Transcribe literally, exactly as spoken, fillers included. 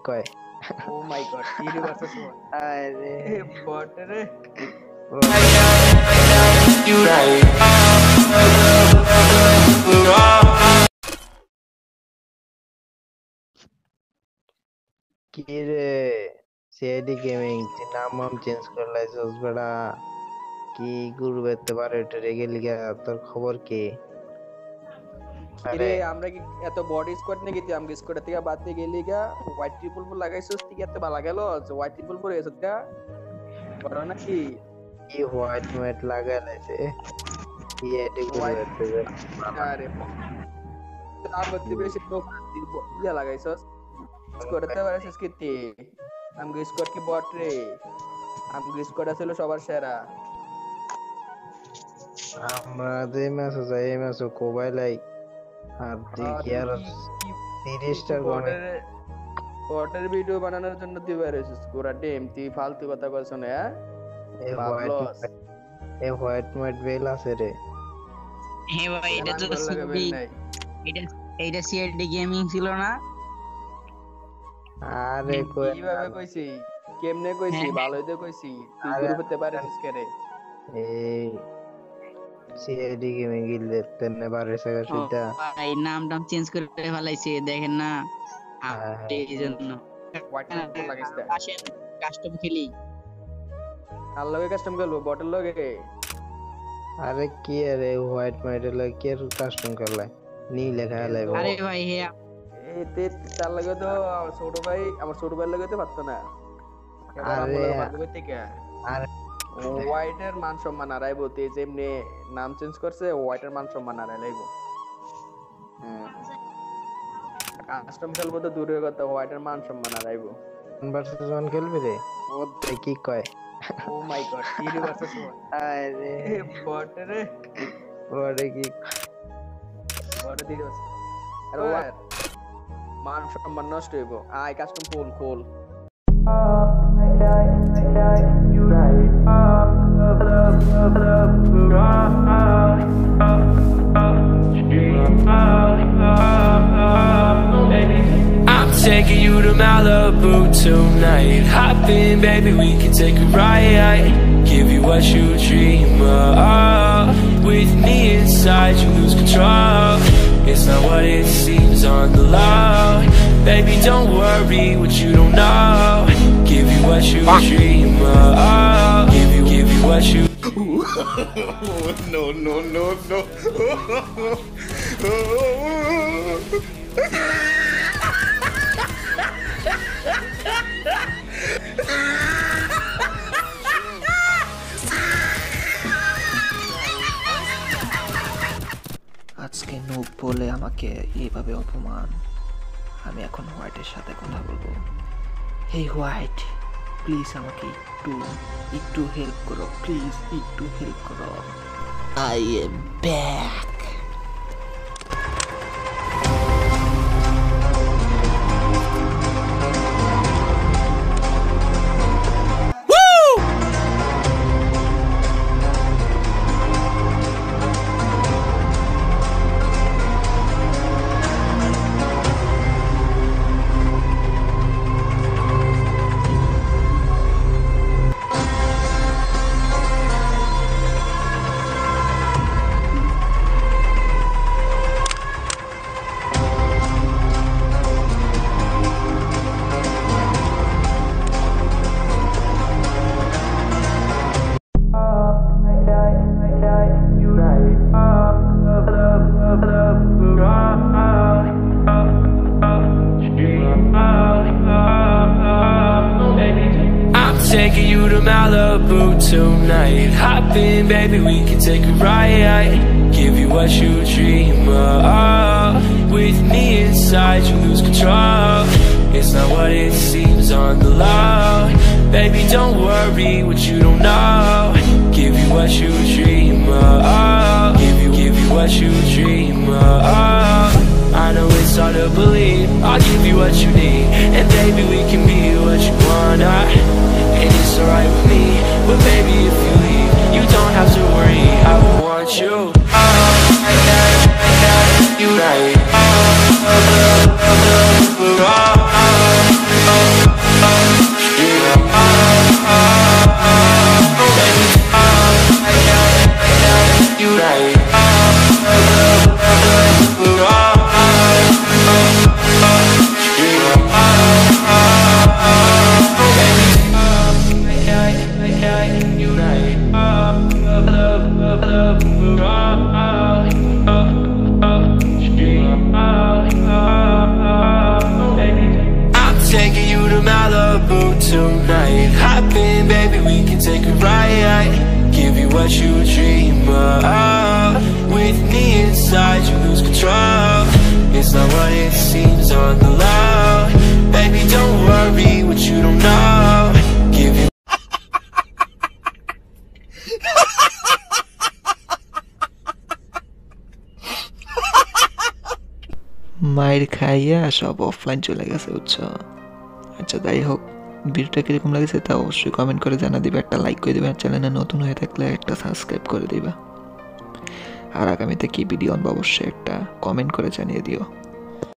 কয়? Oh my god, three versus one. আরে bot রে। কি রে সিআইডি গেমিং নাম নাম চেঞ্জ করে লাইছস বেড়া, কি গুরু বেতে পারে টরে গেলি গা, তোর খবর কি? কিরে আমরা কি এত বডি স্কোয়াড নাকি তুই আমগে স্কোয়াড থেকে বাদ দিয়ে গেলি গা? হোয়াইট ট্রিপল ফোর লাগাইছস তুই, এত ভালো গেল যে হোয়াইট ট্রিপল ফোর এসত গা বড় নাকি? কি হোয়াইট ম্যাট লাগাই লাইছে সিআইডি গুরু বেতে? আরে আর বত্তি বেশি তো ইয়া লাগাইছস স্কোয়াড তে পারছিস কি তুই? আমগে স্কোয়াড কি বট রে? আমগে স্কোয়াড ছিল সবার সেরা। আমরা যে ম্যাচ যাই এই ম্যাচ কোবাইলাই আর তুই কি আর তিরিশ টা গনে বটের ভিডিও বানানোর জন্য তুই বেরিয়েছিস পুরা টিম, তুই ফালতু কথা কইছ না? হ্যাঁ এই হোয়াইট এই হোয়াইট ম্যাট বেল আছে রে। হে ভাই এটা তো সিআইডি, এটা এইটা সিআইডি গেমিং ছিল না? আরে কই কিভাবে কইছি, কেমনে কইছি, ভালোই তো কইছি, তুই গ্রুপে পারিস কেরে? এই সিআইডি গেমিং গিল্ডে তেনে বারে সাগা সুইটা ভাই নাম নাম চেঞ্জ করে ফেলাইছে দেখেন না, এই জন্য হোয়াইট ম্যাট লাগাইছে। আসেন কাস্টম খেলি। আর লগে কাস্টম খেলবো বটের লগে? আরে কি আরে হোয়াইট ম্যাট লগে কি কাস্টম করলে নি লেখা লাইবো? আরে ভাই হে এই তে তার লগে তো ছোট ভাই, আমার ছোট ভাই লগে তো পারতো না। আরে আরে হোয়াইটের মান সম্মান হারাইবো, তে যেমনি নাম চেঞ্জ করছে হোয়াইটের মান সম্মান হারাই লাইবো। কাস্টম খেলবো তো দূরের কথা, হোয়াইটের মান সম্মান হারাইবো। ওয়ান ভার্সেস ওয়ান খেলবি রে? ও কি কয়? Oh my god, three versus one. আরে বট রে। ওরে কি বট দিছস? আরে ওয়ার মান সম্মান নষ্ট হইবো। I custom full full. I'm taking you to Malibu tonight. Hop in, baby, we can take a ride. Give you what you dream of. With me inside, you lose control. It's not what it seems on the low. Baby, don't worry what you don't know. Give you what you dream of. Give you, give you what you. No, no, no, no. আজকে noob বলে আমাকে এইভাবে অপমান। আমি এখন হোয়াইটের সাথে কথা বলবো। হে হোয়াইট, প্লিজ আমাকে একটু একটু হেল্প করো, প্লিজ একটু হেল্প করো। I am back. Taking you to Malibu tonight. Hop in, baby, we can take a ride. Give you what you dream of. With me inside, you lose control. It's not what it seems on the low. Baby, don't worry what you don't know. Give you what you dream of. Give you, give you what you dream of. I know it's hard to believe. I'll give you what you need, and baby, we can be what you wanna. And it's alright with me, but baby, if you leave, you don't have to worry. I want you. Oh, I got, I got you right. Oh, oh, oh, oh, oh, oh, oh. Taking you to Malibu tonight. Hop in, baby, we can take a ride. Give you what you dream of. With me inside, you lose control. It's not what it seems on the low. Baby, don't worry what you don't know. Give you মায়ের খাইয়া সব offline চলে গেছে বুঝছো। আচ্ছা যাই হোক, ভিডিওটা কিরকম লাগছে তা অবশ্যই কমেন্ট করে জানা দিবে, একটা লাইক করে দিবে, চ্যানেলে নতুন হয়ে থাকলে একটা সাবস্ক্রাইব করে দিবা, আর আগামীতে কি ভিডিও আনবো অবশ্যই একটা কমেন্ট করে জানিয়ে দিও।